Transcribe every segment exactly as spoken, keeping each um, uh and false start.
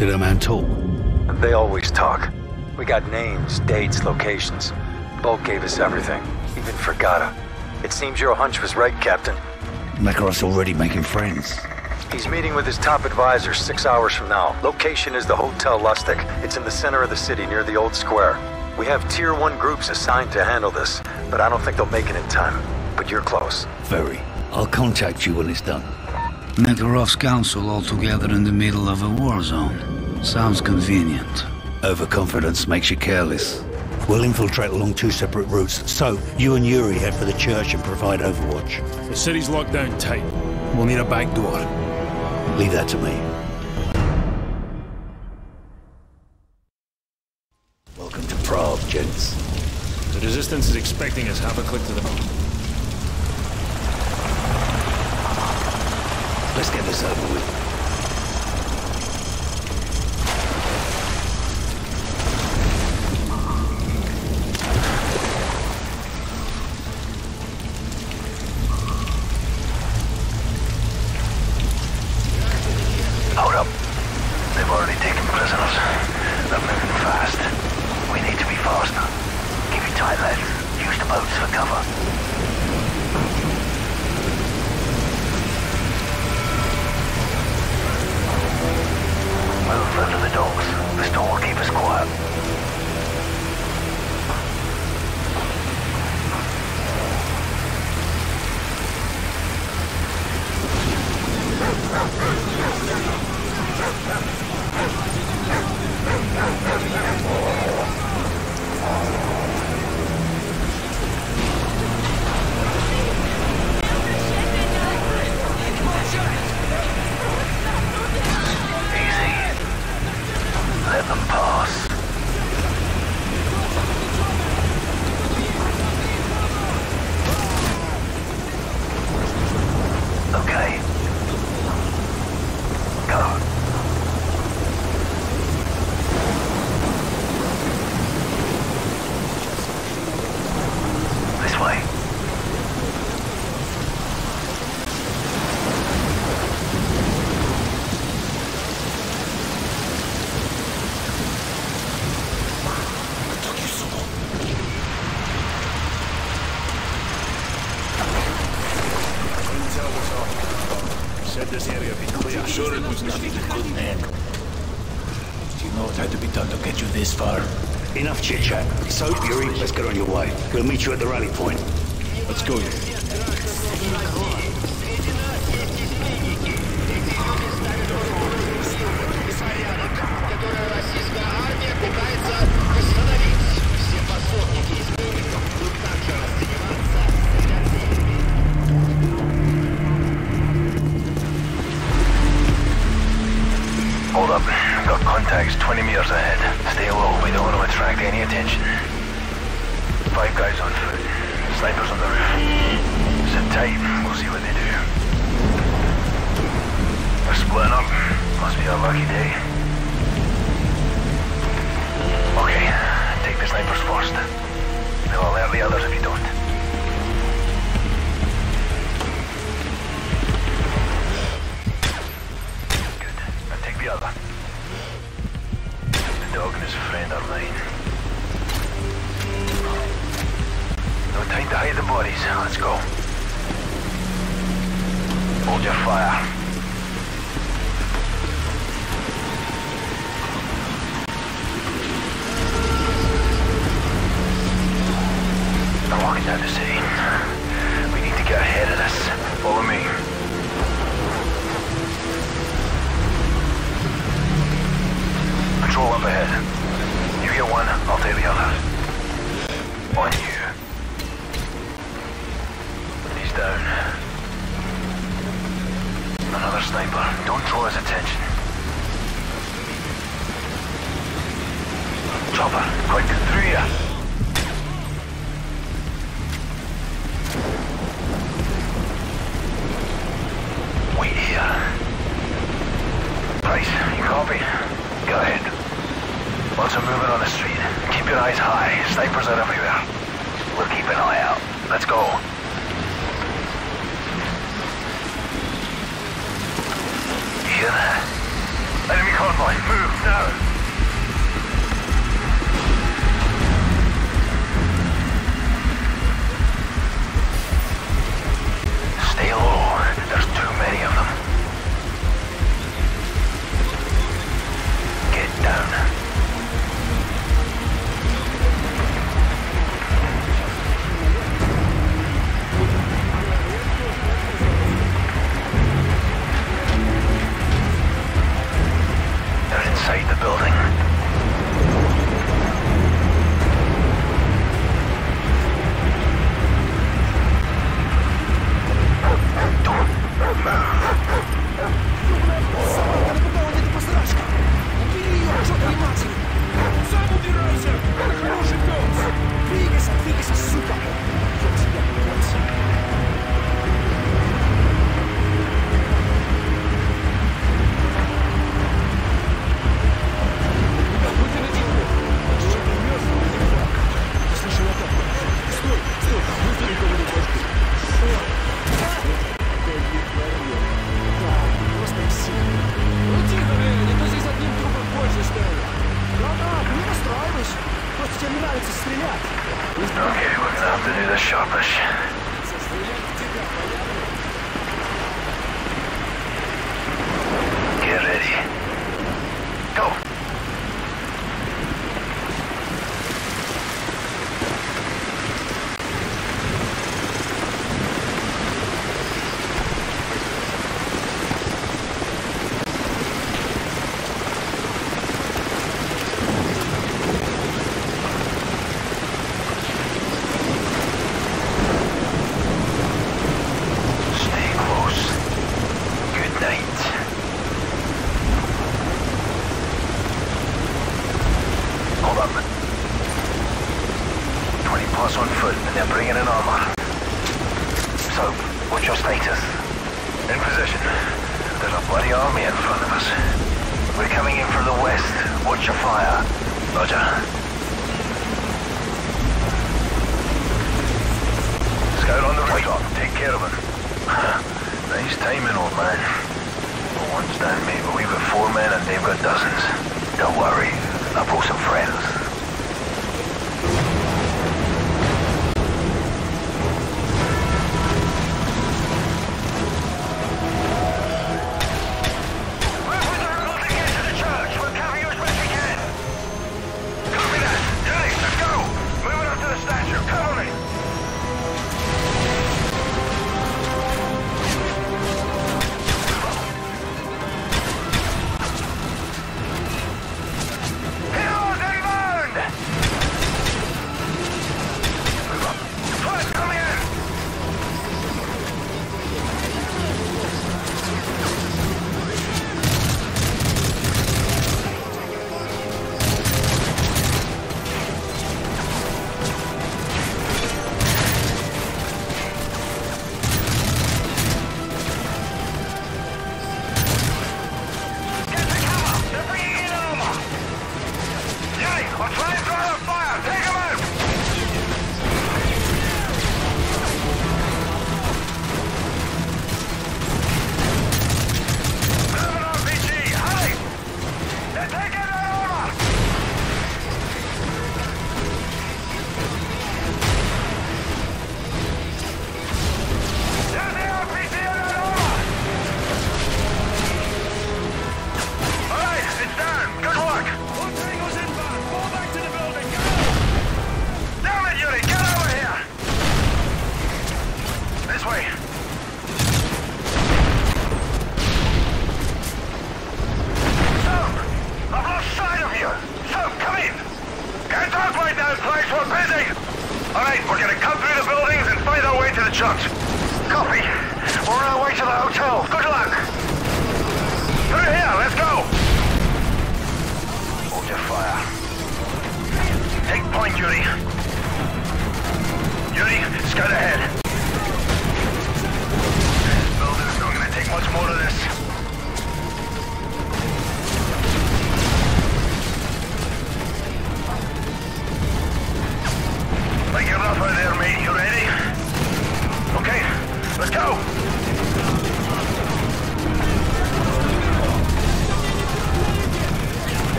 Did a man talk? They always talk. We got names, dates, locations. Bolt gave us everything, even Fragata. It seems your hunch was right, Captain. Makarov's already making friends. He's meeting with his top advisor six hours from now. Location is the Hotel Lustig. It's in the center of the city near the old square. We have tier one groups assigned to handle this, but I don't think they'll make it in time. But you're close. Very. I'll contact you when it's done. Makarov's council all together in the middle of a war zone. Sounds convenient. Overconfidence makes you careless. We'll infiltrate along two separate routes, so you and Yuri head for the church and provide overwatch. The city's locked down tight. We'll need a back door. Leave that to me. Welcome to Prague, gents. The Resistance is expecting us half a click to the... Let's get this over with. Hold up. They've already taken prisoners. They're moving fast. We need to be faster. Keep it tight, lads. Use the boats for cover. Move under the docks. The storm will keep us quiet. Let them pass. Okay. Go. This way. Said this area be clear. Sure it was nothing you couldn't handle. Do you know what had to be done to get you this far? Enough chit-chat. So, Yuri, let's get on your way. We'll meet you at the rally point. Let's go. Hold up. Got contacts twenty meters ahead. Stay low. We don't want to attract any attention. Five guys on foot. Snipers on the roof. Sit tight. We'll see what they do. They're splitting up. Must be a lucky day. Okay. Take the snipers first. They'll alert the others if you don't. The other. The dog and his friend are mine. No time to hide the bodies. Let's go. Hold your fire. I'm walking down the city. We need to get ahead of this. Follow me. Patrol up ahead. You get one, I'll take the other. On you. He's down. Another sniper. Don't draw his attention. Chopper, quick, through here. Wait here. Price, you copy? Go ahead. Lots of movement on the street. Keep your eyes high. Snipers are everywhere. We'll keep an eye out. Let's go. You hear that? Enemy convoy, move! sharpish. Get ready. Go.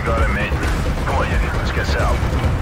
Got it, mate. Come on, Yuri. Let's get set up.